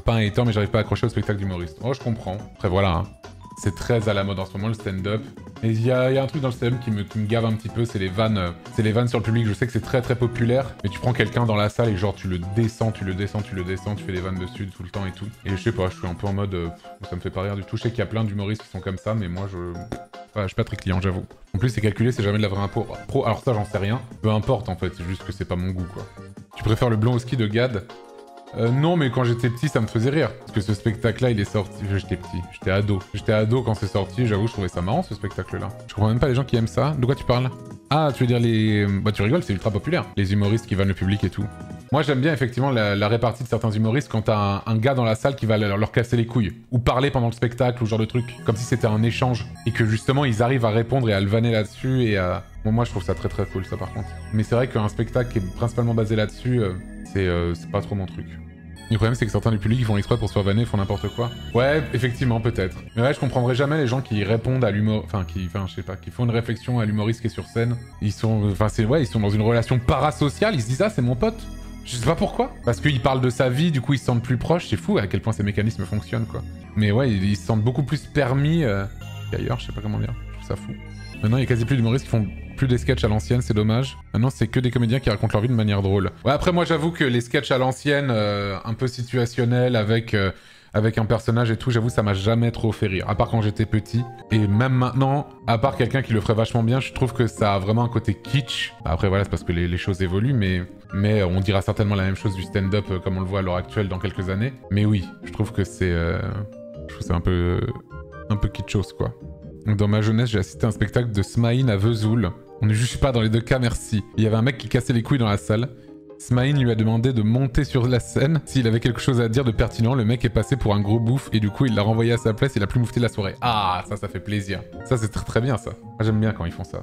Pas un hater, mais j'arrive pas à accrocher au spectacle d'humoriste. Oh, je comprends. Après, voilà. Hein. C'est très à la mode en ce moment, le stand-up. Et il y a un truc dans le stand-up qui me gave un petit peu, c'est les vannes. C'est les vannes sur le public. Je sais que c'est très populaire, mais tu prends quelqu'un dans la salle et genre tu le descends, tu fais des vannes dessus tout le temps et tout. Et je sais pas, je suis un peu en mode... ça me fait pas rire du tout. Je sais qu'il y a plein d'humoristes qui sont comme ça, mais moi je suis pas très client, j'avoue. En plus, c'est calculé, c'est jamais de la vraie impro. Alors ça, j'en sais rien. Peu importe en fait, c'est juste que c'est pas mon goût quoi. Tu préfères le blond au ski de Gad? Non, mais quand j'étais petit, ça me faisait rire. Parce que ce spectacle-là, il est sorti... J'étais petit, j'étais ado. J'étais ado quand c'est sorti, j'avoue, je trouvais ça marrant, ce spectacle-là. Je comprends même pas les gens qui aiment ça. De quoi tu parles? Ah, tu veux dire les... Bah, tu rigoles, c'est ultra populaire. Les humoristes qui vannent le public et tout. Moi, j'aime bien, effectivement, la répartie de certains humoristes quand t'as un gars dans la salle qui va leur casser les couilles. Ou parler pendant le spectacle, ou ce genre de truc. Comme si c'était un échange. Et que, justement, ils arrivent à répondre et à le vanner là-dessus et à... Bon, moi, je trouve ça très cool, ça, par contre. Mais c'est vrai qu'un spectacle qui est principalement basé là-dessus, c'est pas trop mon truc. Le problème, c'est que certains du public, ils font exprès pour se faire vanner, ils font n'importe quoi. Ouais, effectivement, peut-être. Mais ouais, je comprendrais jamais les gens qui répondent à l'humour... Enfin, je sais pas, qui font une réflexion à l'humoriste qui est sur scène. Ils sont... Enfin, ils sont dans une relation parasociale, ils se disent « Ah, c'est mon pote !» Je sais pas pourquoi. Parce qu'il parle de sa vie, du coup, ils se sentent plus proches. C'est fou à quel point ces mécanismes fonctionnent, quoi. Mais ouais, ils se sentent beaucoup plus permis qu'ailleurs, je sais pas comment dire. Je trouve ça fou. Maintenant, il y a quasi plus d'humoristes qui font plus des sketchs à l'ancienne, c'est dommage. Maintenant, c'est que des comédiens qui racontent leur vie de manière drôle. Ouais, après, moi, j'avoue que les sketchs à l'ancienne, un peu situationnels, avec un personnage et tout, j'avoue, ça m'a jamais trop fait rire. À part quand j'étais petit. Et même maintenant, à part quelqu'un qui le ferait vachement bien, je trouve que ça a vraiment un côté kitsch. Après, voilà, c'est parce que les choses évoluent, mais on dira certainement la même chose du stand-up comme on le voit à l'heure actuelle dans quelques années. Mais oui, je trouve que c'est... je trouve que c'est un peu kitschos, quoi. Dans ma jeunesse, j'ai assisté à un spectacle de Smaïn à Vesoul. On ne juge pas dans les deux cas, merci. Il y avait un mec qui cassait les couilles dans la salle. Smaïn lui a demandé de monter sur la scène. S'il avait quelque chose à dire de pertinent, le mec est passé pour un gros bouffe et du coup il l'a renvoyé à sa place, il a plus moufté la soirée. Ah, ça fait plaisir. Ça c'est très bien ça. Moi j'aime bien quand ils font ça.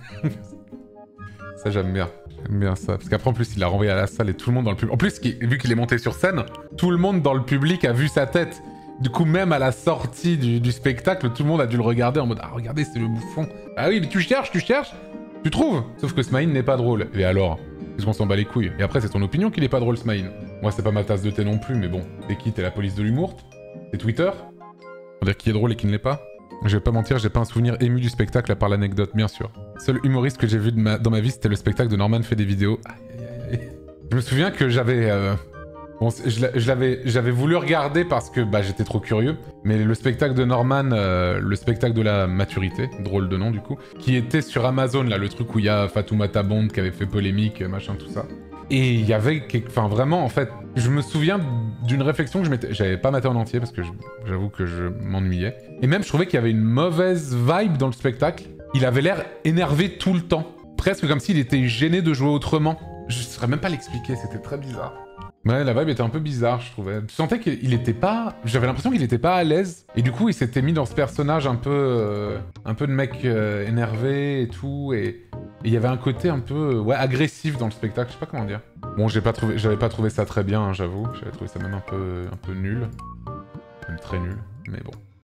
Ça j'aime bien. J'aime bien ça. Parce qu'après en plus il l'a renvoyé à la salle et tout le monde dans le public... En plus, vu qu'il est monté sur scène, tout le monde dans le public a vu sa tête. Du coup, même à la sortie du spectacle, tout le monde a dû le regarder en mode « Ah, regardez, c'est le bouffon. Ah oui, mais tu cherches, tu trouves ?» Sauf que Smaïn n'est pas drôle. Et alors? Qu'est-ce qu'on s'en bat les couilles? Et après, c'est ton opinion qu'il est pas drôle, Smaïn. Moi, c'est pas ma tasse de thé non plus, mais bon. T'es qui? T'es la police de l'humour? T'es Twitter? On dire qui est drôle et qui ne l'est pas? Je vais pas mentir, j'ai pas un souvenir ému du spectacle à part l'anecdote, bien sûr. Seul humoriste que j'ai vu dans ma vie, c'était le spectacle de Norman fait des vidéos. Aïe. Je me souviens que j'avais... Bon, j'avais voulu regarder parce que bah, j'étais trop curieux, mais le spectacle de Norman, le spectacle de la maturité, drôle de nom du coup, qui était sur Amazon, là, le truc où il y a Fatoumata Bond qui avait fait polémique, machin, tout ça. Et il y avait... Enfin, vraiment, en fait, je me souviens d'une réflexion que j'avais pas maté en entier parce que j'avoue que je m'ennuyais. Et même, je trouvais qu'il y avait une mauvaise vibe dans le spectacle. Il avait l'air énervé tout le temps. Presque comme s'il était gêné de jouer autrement. Je saurais même pas l'expliquer, c'était très bizarre. Ouais, la vibe était un peu bizarre, je trouvais. Tu sentais qu'il était pas... J'avais l'impression qu'il était pas à l'aise. Et du coup, il s'était mis dans ce personnage un peu de mec énervé et tout. Et il y avait un côté un peu ouais, agressif dans le spectacle, je sais pas comment dire. Bon, j'avais pas trouvé ça très bien, hein, j'avoue. J'avais trouvé ça même un peu nul. Même très nul, mais bon.